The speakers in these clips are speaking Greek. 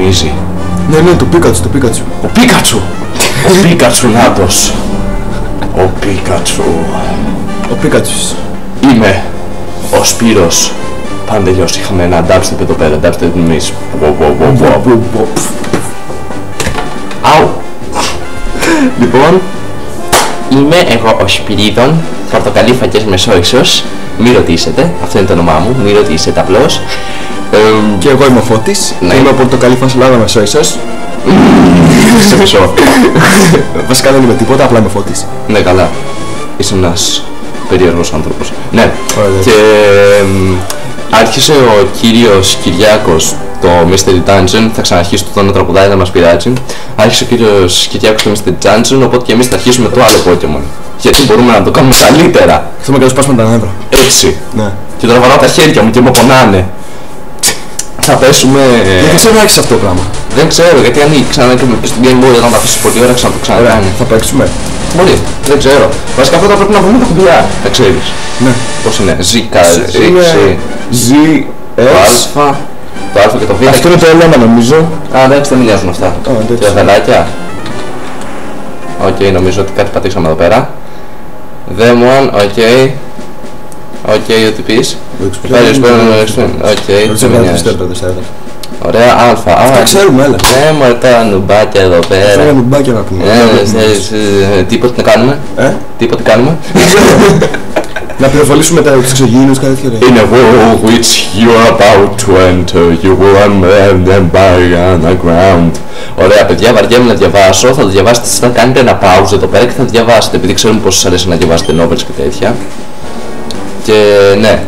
θυμίζει. Ναι, το Πίκατσου, το Πίκατσου. Ο Πίκατσου! Ο Πίκατσου Νάτος. Ο Πίκατσου. Ο Πίκατσους. Είμαι ο Σπύρος. Πάνε τελειώσει, είχαμε ένα dubstep εδώ πέρα, dubstep εμείς. Αου! Λοιπόν, είμαι εγώ ο Σπυρίδων, πορτοκαλί-φακές μεσόϊσος. Μη ρωτήσετε, αυτό είναι το όνομά μου, μη ρωτήσετε απλώς. Και εγώ είμαι ο Φώτης, ναι. Είμαι ο πορτοκαλί φασουλάδα μεσόϊσος. Σε μισό. Βασικά δεν είμαι τίποτα, απλά είμαι Φώτης. Ναι, καλά. Είσαι ένας περίεργος άνθρωπος. Ναι, και άρχισε ο κύριος Κυριάκος το Mystery Dungeon, θα ξαναρχίσει το να τραγουδάει, να μας πειράζει. Άρχισε ο κύριος Κυριάκος το Mystery Dungeon, οπότε και εμείς θα αρχίσουμε το άλλο Pokemon. Γιατί μπορούμε να το κάνουμε καλύτερα. Θέλουμε να σπάσουμε τα νεύρα. Έτσι. Ναι. Και τώρα βαράω τα χέρια μου και με πονάνε. Θα πέσουμε... Γιατί ξέρω να έχεις αυτό το πράγμα. Δεν ξέρω, γιατί αν ξανά και με πεις στην Game Boy όταν τα αφήσεις πολλή ώρα ξανά το ξανακάνει. Θα παίξουμε. Μπορεί, δεν ξέρω. Βασικά πρώτα πρέπει να βρούμε τα κουμπιά, θα ξέρεις. Ναι. Πώς είναι, Z, Z, το α, το α και το β. Αυτό είναι το ελέμα νομίζω. Α, εντάξει, δεν μοιάζουν αυτά. Και τα βελάκια. Οκ, νομίζω ότι κάτι πατήσαμε εδώ πέρα. Δέμον, οκ. Οκ, ό,τι πεις. Οκ, δεν με νοιάζει. Ωραία, αλφα. Αυτά ξέρουμε, έλα. Ναι, μωρέ τα νουμπάκια εδώ πέρα. Αυτά είναι νουμπάκια να πούμε. Τίποτε να κάνουμε. Τίποτε κάνουμε. Να πυροβολήσουμε τους εξωγήινους, κάτι τέτοιο. In a world which you are about to enter, you will unlearn them by underground. Ωραία, παιδιά, βαριέμαι να διαβάσω. Θα το διαβάσετε εσείς, θα κάνετε ένα pause εδώ πέρα και θα το διαβάσετε, επειδή ξέρουμε πως σας αρέσει να διαβάσετε novels και τέτοια. Και ναι.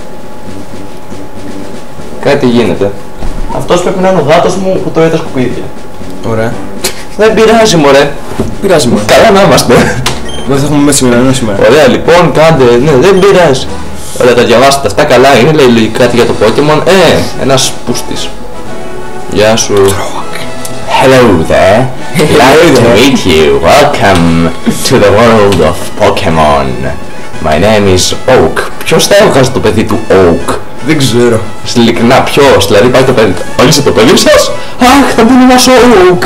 Κάτι γίνεται. Αυτός πρέπει να είναι ο γάτος μου που τρώει τα σκουπίδια. Ωραία. Δεν πειράζει, μωρέ. Πειράζει, μωρέ. Καλά να είμαστε. Δεν θα έχουμε μέσα σήμερα. Ωραία, λοιπόν, κάντε. Ναι, δεν πειράζει. Ωραία, τα διαβάσετε αυτά, καλά είναι. Λέει λογικά κάτι για το Pokemon. Ένας πούστης. Γεια σου. Hello there. Like to meet you. Welcome to the world of Pokemon. My name is Oak. Ποιος θα έβγαζε το παιδί του Oak? Δεν ξέρω. Ειλικρινά ποιος? Δηλαδή πάει το παιδί. Ορίστε το παιδί σας. Αχ, θα μπουν ένας Oak.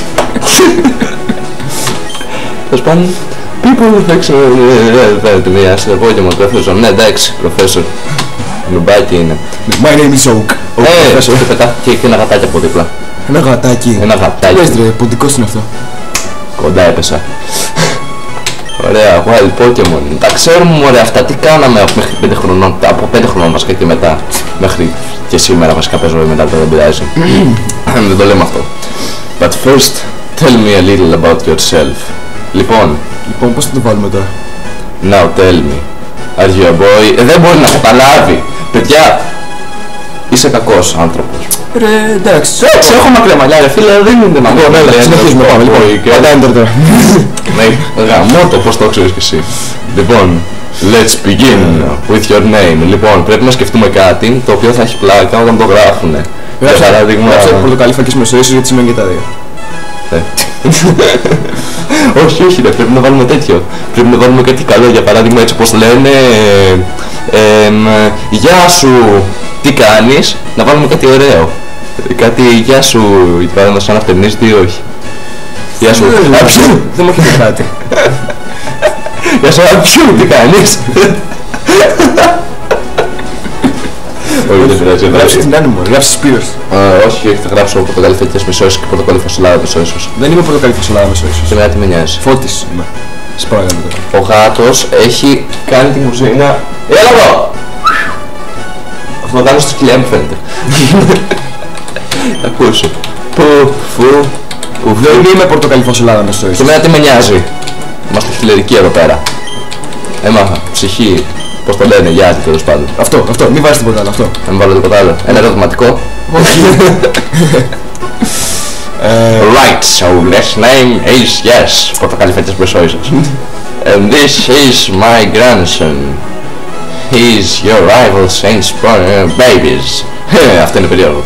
Τέλος πάντων. People δεν ξέρω. Δεν μοιάζει το Pokemon Professor. Ναι, εντάξει, Professor. Νουμπάκι είναι. My name is Oak. Και ένα γατάκι από δίπλα. Ένα γατάκι. Ένα γατάκι. Λες ρε, ποντικός είναι αυτό. Κοντά έπεσα. Ωραία, Wild Pokemon. Τα ξέρουμε μωρέ αυτά, τι κάναμε μέχρι 5 χρονών, από 5 χρονών βασικά και μετά. Μέχρι και σήμερα βασικά παίζω μετά, δεν πειράζει. Δεν το λέμε αυτό. But first, tell me a little about yourself. Λοιπόν, πώς θα το βάλουμε τώρα? Now tell me, are you a boy? Δεν μπορεί να καταλάβει. Παιδιά, είσαι κακός άνθρωπος. Ρε, εντάξει. Έχω μακριά μαλλιά ρε φίλε, δεν είναι μακριά. Συνεχίζουμε, πάμε λοιπόν. Πάντα enter τώρα. Ναι, γαμώτο, πώς το ξέρεις κι εσύ. Λοιπόν, let's begin with your name. Λοιπόν, πρέπει να σκεφτούμε κάτι το οποίο θα έχει πλάκα όταν το γράφουνε. Για παράδειγμα... Γράψε πορτοκαλί-φακές μεσοίσως γιατί σημαίνει και τα δύο. Όχι, όχι ρε, πρέπει να βάλουμε τέτοιο. Πρέπει να βάλουμε κάτι καλό, για παράδειγμα έτσι πως λένε... Γεια σου, τι κάνεις? Να βάλουμε κάτι ωραίο. Κάτι γεια σου, για παράδειγμα σαν αυτενίστη ή όχι? Γεια σου, αψού! Δεν μου έρχεται κάτι. Γεια σου, αψού, τι κάνεις? Όχι, δεν πειράζει. Γράψε την Άννη μου, γράψε Σπύρος. Όχι, όχι, θα γράψω πορτοκαλί-φακές μεσόισος και πορτοκαλί-φασολάδα μεσόισος. Δεν είμαι πορτοκαλί-φασολάδα μεσόισος. Και μετά τι με νοιάζει. Φώτης είμαι. Σπράγαμε τώρα. Ο γάτος έχει κάνει την κουζίνα. Έλα εδώ! Αυτό το κάνω στο σκυλιά μου φαίνεται. Ακούσου. Δεν είμαι πορτοκαλί-φασολάδα μεσόισος. Και μετά τι με νοιάζει. Είμαστε χιλερικοί εδώ πέρα. Έμαθα, ψυχή. Πώς το λένε, γιατί τέλος πάντων. Αυτό, μην βάζεις τίποτα άλλο, αυτό. Να μην βάλω τίποτα άλλο. Ένα ερωτηματικό. Right, so last name is yes. Πορτοκαλί-φακές μεσόισος. And this is my grandson. He's your rival Saints babies. Αυτό είναι περίεργο.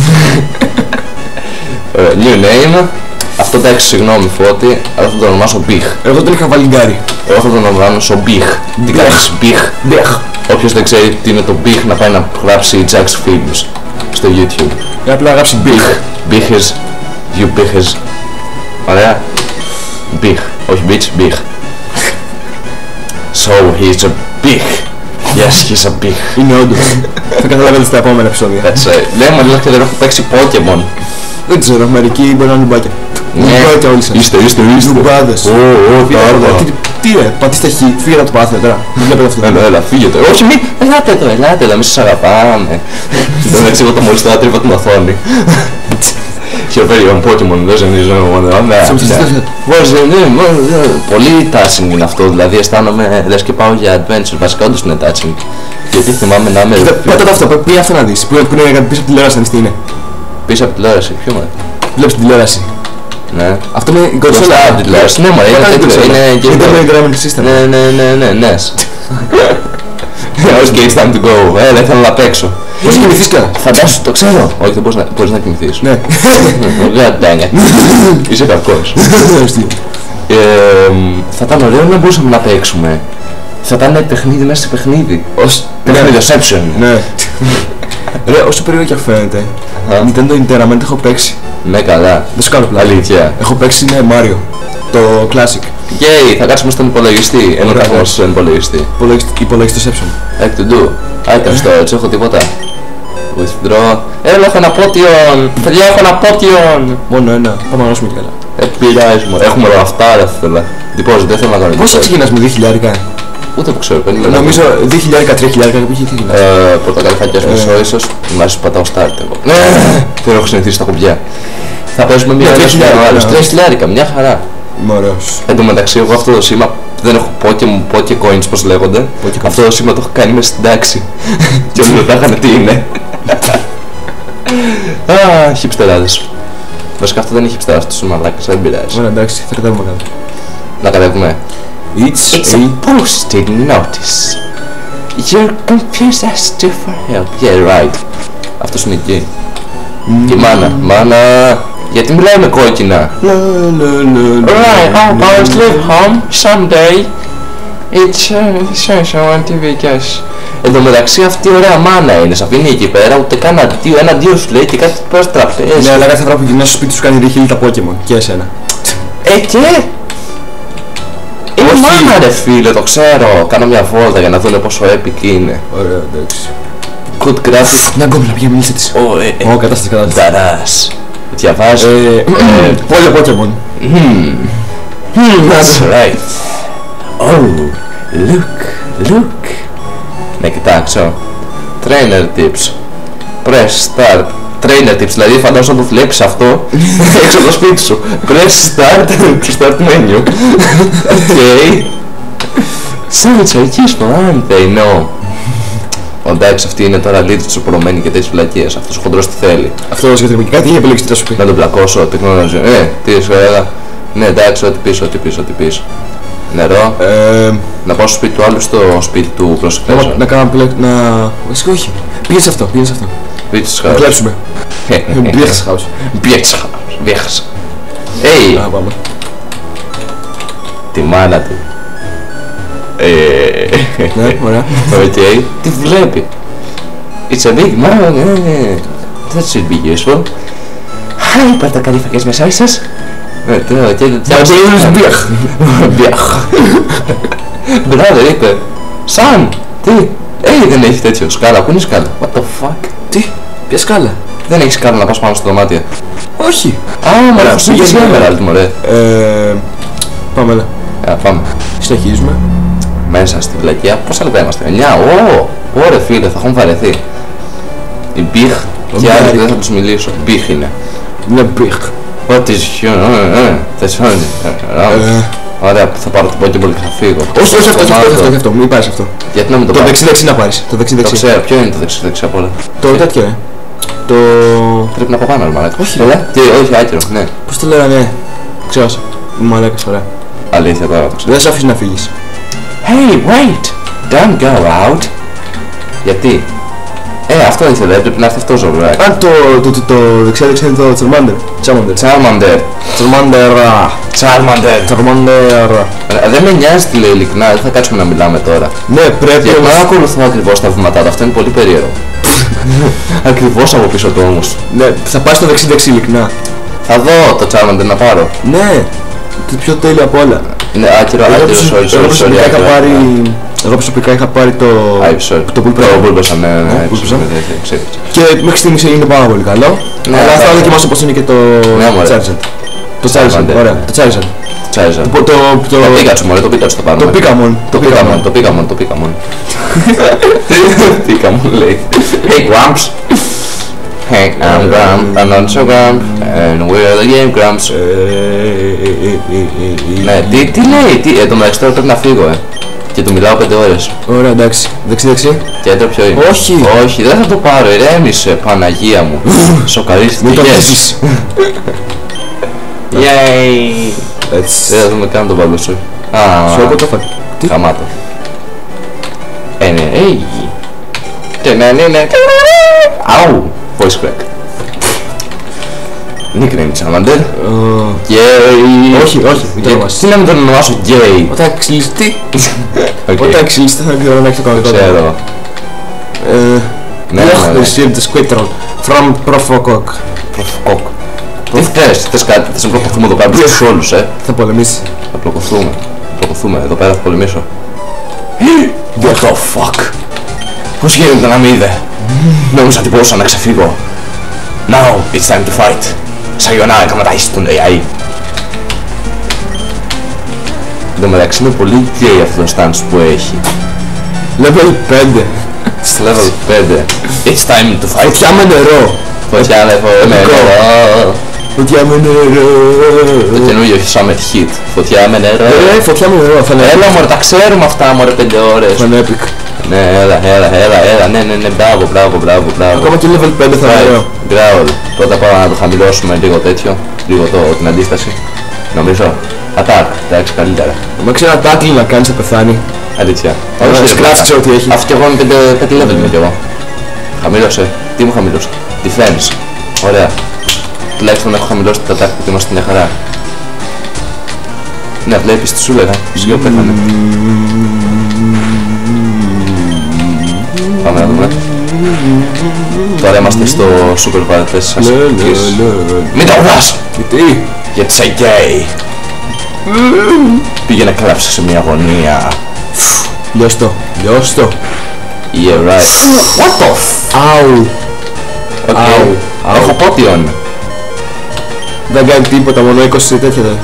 New name. Αυτό εντάξει, συγγνώμη Φώτη, αλλά θα το ονομάσω Μπιχ. Εγώ τον είχα βάλει γκάρι. Εγώ θα τον ονομάσω Μπιχ. Τι κάνεις Μπιχ? Όποιος δεν ξέρει τι είναι το Μπιχ να πάει να γράψει Jack's Films στο YouTube. Ή απλά γράψει big. Μπίχες. You μπίχες. Ωραία. Big. Όχι bitch, big. So he's a big. Yes, he's a big. Είναι όντως. Θα καταλάβετε στα επόμενα επεισόδια. Λέμε λέει και δεν έχω παίξει Pokemon. Δεν ξέρω, μερικοί μπορεί να είναι νουμπάκια. Νουμπάκια όλοι σας. Είστε. Νουμπάδες. Τι ρε, πατήστε χ, φύγετε από το πάθιο τώρα. Μην βλέπετε αυτό. Έλα, φύγετε. Όχι, μη, ελάτε εδώ, εμείς σας αγαπάμε. Στην τω μεταξύ εγώ το μόλις τώρα τρίβα την οθόνη. Χειροπέριο Pokemon, doesn't πολύ touching είναι αυτό, δηλαδή αισθάνομαι λες και πάω για adventure, βασικά όντως είναι touching. Γιατί θυμάμαι να είμαι... Πάτε αυτό, πήγε αυτό να δεις, που είναι πίσω από τη τηλεόραση, να δεις τι είναι. Πίσω από τη τηλεόραση, ποιο μωρέ. Βλέπεις την τηλεόραση. Ναι. Αυτό είναι η κονσόλα. Μπροστά από τη τηλεόραση, ναι μωρέ, είναι Game Boy System. Ναι. Ως και it's time to go, έλα ήθελα να παίξω. Πώς κοιμηθείς καλά. Φαντάσου, το ξέρω. Όχι, δεν μπορείς να κοιμηθείς. Ναι. God dang it. Είσαι κακός. Θα ήταν ωραίο να μπορούσαμε να παίξουμε. Θα ήταν παιχνίδι μέσα σε παιχνίδι. Ως παιχνίδι Deception. Ναι. Ρε, όσο περίεργο και φαίνεται, Nintendo Entertainment έχω παίξει. Ναι, καλά. Δεν σου κάνω πλάκα. Αλήθεια. Έχω παίξει, ναι, Mario. Το Classic. Yay, θα κάτσουμε στον υπολογιστή. Ενώ κάθομαι στον υπολογιστή. Υπολογιστή Deception. Egg to do. Item storage, έχω τίποτα. Withdraw. Έλα, έχω ένα Potion. Παιδιά, έχω ένα Potion. Μόνο ένα. Πάμε να γράψουμε κι άλλα. Πειράζει μου. Έχουμε όλα αυτά, ρε θέλω. Deposit, δεν θέλω να κάνω. Πόσα ξεκινάς με 2.000? Ούτε που ξέρω, 50. Νομίζω 2.000, 3.000 που είχε τι. Πορτοκαλιφάκια μισό ίσως. Μ' πατάω start εγώ. Δεν έχω συνηθίσει τα κουμπιά. Θα παίζουμε μία ώρα στο 3.000, μια χαρά. Είμαι ωραίος. Εν τω μεταξύ, εγώ αυτό το σήμα δεν έχω Pokecoins πως λέγονται. Αυτό το σήμα το έχω κάνει μέσα στην τάξη. Και όλοι ρωτάγανε τι είναι. Χιπστεράδες. Βασικά αυτό δεν είναι χιπστεράδες, αυτό είναι μαλάκας, δεν πειράζει. Ωραία, εντάξει, θα κατέβουμε κάτω. Να κατέβουμε. It's a posted notice. Your computer asked you for help. Yeah, right. Αυτός είναι εκεί. Και μάνα, γιατί μιλάει με κόκκινα. Right, I'll always leave home someday. It's on TV, guess. Εν τω μεταξύ αυτή η ωραία μάνα είναι, σε αφήνει εκεί πέρα, ούτε καν ένα αντίο σου λέει και κάτι πέρα στο τραπέζι. Ναι, αλλά κάθε φορά που γυρνάς στο σπίτι σου κάνει ριχίλι τα Pokemon και εσένα. Και... Είναι μάνα ρε φίλε, το ξέρω. Κάνω μια βόλτα για να δω πόσο epic είναι. Ωραία, εντάξει. Good graphics. Να γκόμενα, πήγε μιλήστε της. Ω, κατάσταση. Δαράς. Διαβάζω. Πόλιο Pokemon. That's right. Oh, look. Να κοιτάξω. Trainer tips. Press start. Trainer tips, δηλαδή φαντάζομαι να το βλέπεις αυτό έξω από το σπίτι σου. Press start to start menu. Okay. Sounds are useful, aren't they? No. Εντάξει, αυτή είναι τώρα λίγο τσοπρωμένη και τέτοιες βλακίες. Αυτός ο χοντρός τι θέλει. Αυτό σκέφτομαι και κάτι είχε επιλέξει τι θα σου πει. Να τον πλακώσω, τεχνολογία. Τι σου έλεγα. Ναι, εντάξει, ό,τι πεις. Νερό. Να πάω στο σπίτι του άλλου, στο σπίτι του προσεκτέζω. Να κάνω να... Βασικά όχι. Πήγε σε αυτό. Πίτσες Να χάους. κλέψουμε. Μπιέχας χάους. Μπιέχας. Hey! Πάμε. Τη μάνα του. Ναι, ωραία. Οκ. Τι βλέπει. It's a big man. That should be useful. Hi, πορτοκαλίφακες μεσόισες. Τώρα και Μπιέχ. Μπιέχ. Μπράβο, είπε. Σαν. Τι. Δεν έχει τέτοιο σκάλα. Πού είναι η σκάλα. What the fuck. Τι, ποια σκάλα. Δεν έχει σκάλα να πας πάνω στο δωμάτιο. Όχι. Μωρέ, αυτό είναι και Emerald, μωρέ. Πάμε, έλα. Πάμε. Συνεχίζουμε. Μέσα στη βλακεία, πόσα λεπτά είμαστε, 9, ωραία φίλε, θα έχουν βαρεθεί. Η Μπιχ και άλλοι δεν θα τους μιλήσω, Μπιχ είναι. Είναι Μπιχ. What is you, ωραία, θα πάρω το Pokéball και θα φύγω. Όχι αυτό, μην πάρεις αυτό. Γιατί να μην το πάρεις. Το δεξί να πάρεις, το δεξί. Το ξέρω, ποιο είναι το δεξί από όλα. Το τέτοιο, το... Πρέπει να πω πάνω, μαλάκα. Όχι, όχι, άκυρο, ναι. Πώς το λέγανε, ξέρεις, μαλάκας, ωραία. Αλήθεια τώρα το ξέρω. Δεν σε αφήσει να φύγεις. Hey, wait! Don't go out! Γιατί? Αυτό ήθελε, έπρεπε να έρθει αυτό ζωγράκι. Αν το δεξιά είναι το Charmander. Δεν με νοιάζει τι λέει ειλικρινά, δεν θα κάτσουμε να μιλάμε τώρα. Ναι, πρέπει να ακολουθώ ακριβώς τα βήματά του, αυτό είναι πολύ περίεργο. Ακριβώς από πίσω του όμως. Ναι, θα πάει στο δεξί-δεξί ειλικρινά. Θα δω το Charmander να πάρω. Ναι, το πιο τέλειο από όλα. Είναι άκυρο, Εγώ προσωπικά είχα πάρει το Bulbasaur, ναι, και μέχρι στιγμής είναι πάρα πολύ καλό. Αλλά θα δοκιμάσω πως είναι και το Charizard. Το Charizard, ωραία, το Charizard. Το Pikachu μωρέ, το Pikachu το πάρουμε. Το Pikachu. Pikachu λέει. Hey Grumps. Hey, I'm Grump, I'm not so Grump, and we're the game Grumps. Ναι, τι λέει, εν τω μεταξύ τώρα πρέπει να φύγω, και του μιλάω 5 ώρες. Ωραία, εντάξει, δεξί-δεξί. Κέντρο ποιο είναι? Όχι, δεν θα το πάρω, ηρέμησε, Παναγία μου. Σοκαρίστηκε, μην το πέσεις. Yay! Δεν θα δούμε καν τον Bulbasaur. Σου έπω το φακ. Χαμάτο. Ναι, αου! Voice crack. Nickname Charmander. Gay. Όχι, μην το ονομάσεις. Τι να μην τον ονομάσω Gay? Όταν ξυλιστεί. Όταν ξυλιστεί θα ξέρω να έχει το κανονικό. Ξέρω. You have received the Squirtle from Profokok. Τι θες κάτι, θες να πλοκωθούμε εδώ πέρα στους όλους, Θα πολεμήσει. Θα πλοκωθούμε, εδώ πέρα θα πολεμήσω. What the fuck? Πώς γίνεται να μην είδε? Νόμιζα ότι μπορούσα να ξεφύγω. Now it's time to fight. Sayonara, καματάχεις τον AI. Εν τω μεταξύ είναι πολύ gay αυτό το stance που έχει. Level 5. Στο level 5. It's time to fight. Φωτιά με νερό. Φωτιά με νερό. Φωτιά με νερό. Το καινούργιο Summer Hit. Φωτιά με νερό. Φωτιά με νερό. Έλα μωρέ, τα ξέρουμε αυτά μωρέ 5 ώρες. Φανέπικ. Ναι, έλα, ναι, μπράβο. Ακόμα και level 5 θα είναι. Growl. Πρώτα πάμε να το χαμηλώσουμε λίγο τέτοιο, λίγο την αντίσταση. Νομίζω. Attack, εντάξει καλύτερα. Μα ξέρω ένα tackle να κάνεις θα πεθάνει. Αλήθεια. Scratch ξέρω τι έχει. Αυτό κι εγώ είμαι 5 level είμαι κι εγώ. Χαμήλωσε. Τι μου χαμήλωσε? Defense. Ωραία. Τουλάχιστον έχω χαμηλώσει το attack που είμαστε μια χαρά. Ναι, βλέπεις τι σου λέγα. Φυσικά πέθανε. Πάμε να δούμε. Τώρα είμαστε στο Super Party σας. Μην το βρας! Γιατί είσαι gay. Πήγαινε κλάψε σε μια γωνία. Λιώσ' το. Yeah, right. What the f... Αου. Έχω πότιον. Δεν κάνει τίποτα, μόνο 20 τέτοια δε.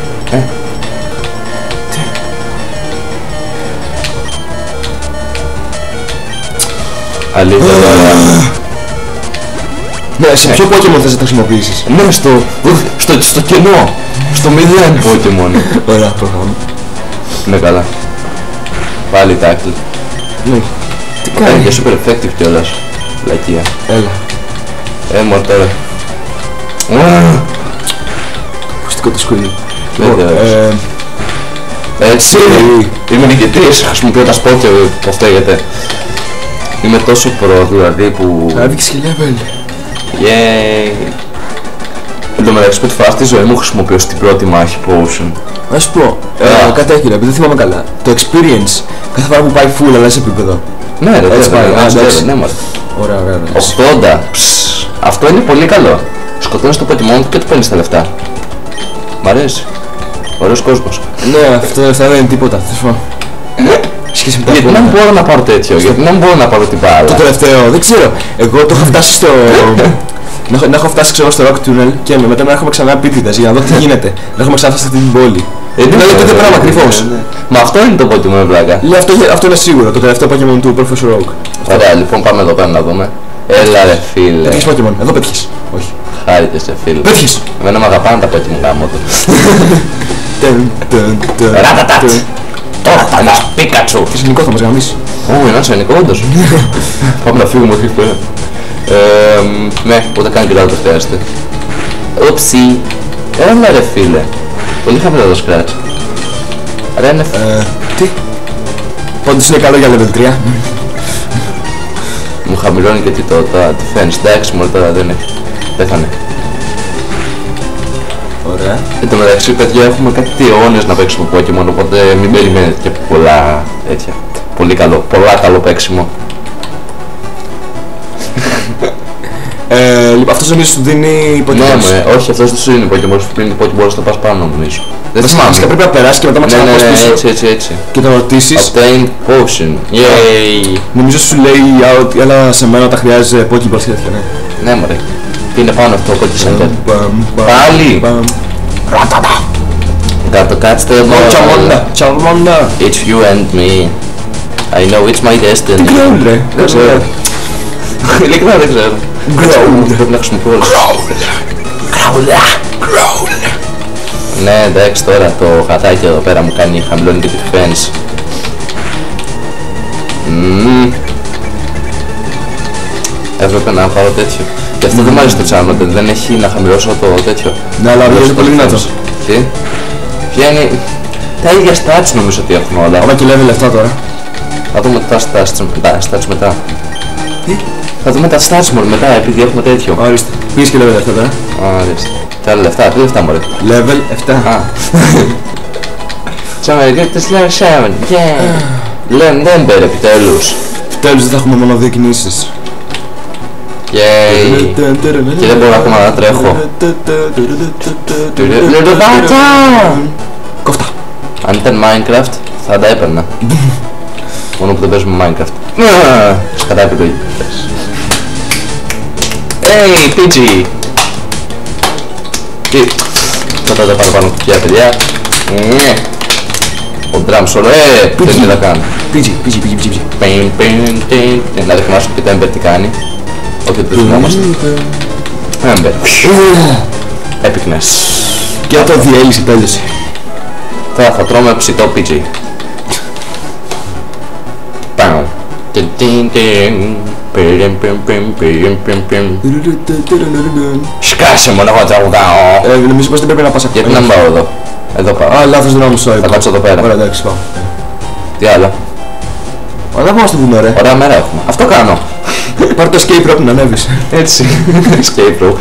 Αλήθεια τώρα. Ναι, σε ποιο Pokemon θες να τα χρησιμοποιήσεις? Ναι, στο κενό. Στο 0 Pokemon. Ωραία, προχωράμε. Ναι, καλά. Πάλι tackle. Ναι. Τι Κάνει κάνει? και super effective κιόλας. Λακία. Έλα. Μωρ τώρα. Ακουστικό το σκουλί. Έτσι. Είμαι νικητής. Χρησιμοποιώ τα σπότια που φταίγεται. Είμαι τόσο προ δηλαδή που... Άδειξε και level. Yay. Εν τω μεταξύ που τη φορά στη ζωή μου χρησιμοποιώ στην πρώτη μάχη potion. Να σου πω, κάτι έχει ρε, επειδή δεν θυμάμαι καλά. Το experience, κάθε φορά που πάει full αλλά σε επίπεδο. Ναι ρε, ναι μωρέ. Ωραία. 80. Αυτό είναι πολύ καλό. Σκοτώνεις το Pokemon και του παίρνεις τα λεφτά. Μ' αρέσει. Ωραίος κόσμος. Ναι, αυτό δεν είναι τίποτα. Γιατί να μην μπορώ να πάρω τέτοιο, γιατί να μην μπορώ να πάρω την μπάλα. Το τελευταίο, δεν ξέρω. Εγώ το έχω φτάσει στο... να έχω φτάσει ξέρω στο Rock Tunnel και μετά να έχουμε ξανά πίτιδες για να δω τι γίνεται. Να έχουμε ξανά φτάσει σε αυτή την πόλη. Είναι το ίδιο πράγμα ακριβώς. Μα αυτό είναι το Pokemon βλάκα. Λέω αυτό είναι σίγουρο, το τελευταίο Pokemon του Professor Oak. Ωραία, λοιπόν πάμε εδώ πέρα να δούμε. Έλα ρε φίλε. Πέτυχες Pokemon, εδώ πέτυχες. Όχι. Χάρηκες ρε φίλε. Πέτυχες. Εμένα με αγαπάνε τα Pokemon γάμο του. Ρατατάτ. Τώρα θα μας Πίκατσου. Και σενικό θα μας γαμίσει. Ένα σενικό όντως. Πάμε να φύγουμε εκεί πέρα. Ναι, ούτε καν κοιτάω το χρειάζεται. Ούψι. Έλα ρε φίλε. Πολύ χαμηλά το scratch. Ρένεφ. Τι. Όντως είναι καλό για level 3. Μου χαμηλώνει και το defense. Εντάξει μόνο τώρα δεν έχει. Πέθανε. Ωραία. Εν τω μεταξύ παιδιά έχουμε κάτι αιώνες να παίξουμε Pokemon, οπότε μην περιμένετε και πολλά τέτοια. Πολύ καλό, πολλά καλό παίξιμο. Λοιπόν, αυτός νομίζω σου δίνει Ναι, Pokéball. όχι, αυτός δεν σου είναι Pokéball, σου δίνει Pokéball στο πας πάνω νομίζω. Δεν θυμάμαι. Βασικά πρέπει να περάσει και μετά να ξαναπάς πίσω έτσι. και το ρωτήσεις. Obtained potion. Yay! Νομίζω σου λέει έλα σε μένα όταν χρειάζεσαι Pokéball και τέτοια, ναι. Ναι μωρέ. Τι είναι πάνω αυτό, Poké Center. Πάλι! Ρατατα! Got to catch the ball. Charmander. It's you and me. I know it's my destiny. Τι Growl ρε. Δεν ξέρω. Ειλικρινά δεν ξέρω. Growl. Πρέπει να χρησιμοποιώ όλους. Growl. Ναι, εντάξει τώρα το χατάκι εδώ πέρα μου κάνει χαμηλώνει και τη defense. Έπρεπε να πάρω τέτοιο. Γι' αυτό δεν μου αρέσει το Charmander, δεν έχει να χαμηλώσω το τέτοιο. Ναι, αλλά βγαίνει πολύ δυνατός. Τι? Βγαίνει... Τα ίδια stats νομίζω ότι έχουν όλα. Άμα και level 7 τώρα. Θα δούμε τα stats μετά. Τι? Θα δούμε τα stats μόνο μετά επειδή έχουμε τέτοιο. Ορίστε. Πήγες και level 7 τώρα. Ορίστε. Τα άλλα λεφτά, τι λεφτά μωρέ. Level 7. Α. Charmander, get this level 7. Yeah. Δεν πέρα επιτέλους. Επιτέλους δεν θα έχουμε μόνο 2 κινήσεις. Yay. Και δεν μπορώ ακόμα να τρέχω. Κόφτα. Αν ήταν Minecraft θα τα έπαιρνα. Μόνο που δεν παίζουμε Minecraft. Κατά επιλογή. Hey, Pidgey! Τι? Κατά τα παραπάνω κουκιά, παιδιά. Ο drum solo, δεν είναι να κάνω. Pidgey. Να δεχμάσω και το Ember τι κάνει. Όχι ότι δεν θυμόμαστε. Ember. Epicness. Και το διέλυσε, τέλειωσε. Τώρα θα τρώμε ψητό Pidgey. Πάω. Σκάσε μόνο εγώ τραγουδάω. Νομίζω πως δεν πρέπει να πας Γιατί να μην πάω εδώ. Εδώ πάω. Α, λάθος δρόμος, sorry. Θα κάτσω εδώ πέρα. Ωραία, εντάξει, πάω. Τι άλλο. Ωραία, πάμε στο βουνό, ρε. Ωραία μέρα έχουμε. Αυτό κάνω. Πάρε το escape rope να ανέβεις. Έτσι. Escape rope.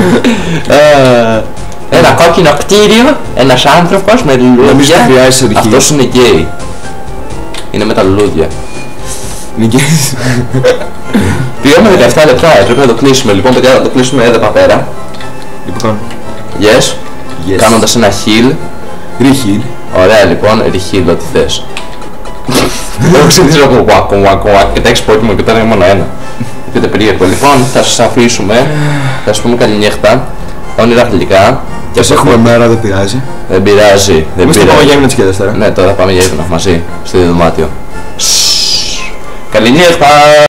Ένα κόκκινο κτίριο, ένας άνθρωπος με Νομίζω λουλούδια. ότι χρειάζεσαι ρηχείο. Αυτός είναι γκέι. Είναι με τα λουλούδια. Νικήσεις. Πήγαμε 17 λεπτά, πρέπει να το κλείσουμε. Λοιπόν, παιδιά, θα το κλείσουμε εδώ πέρα. Λοιπόν. Yes. Κάνοντας ένα heal. Reheal. Ωραία, λοιπόν, reheal ό,τι θες. Εγώ συνήθως έχω wak και τα έχεις Pokemon και τώρα είναι μόνο ένα. Πείτε περίεργο. Λοιπόν, θα σας αφήσουμε. Θα σας πούμε καληνύχτα. Όνειρα γλυκά. Και ας έχουμε μέρα, δεν πειράζει. Δεν πειράζει. Εμείς θα πάμε για ύπνο και Δευτέρα. Ναι, τώρα πάμε για ύπνο μαζί, στο δωμάτιο. Καληνύχτα!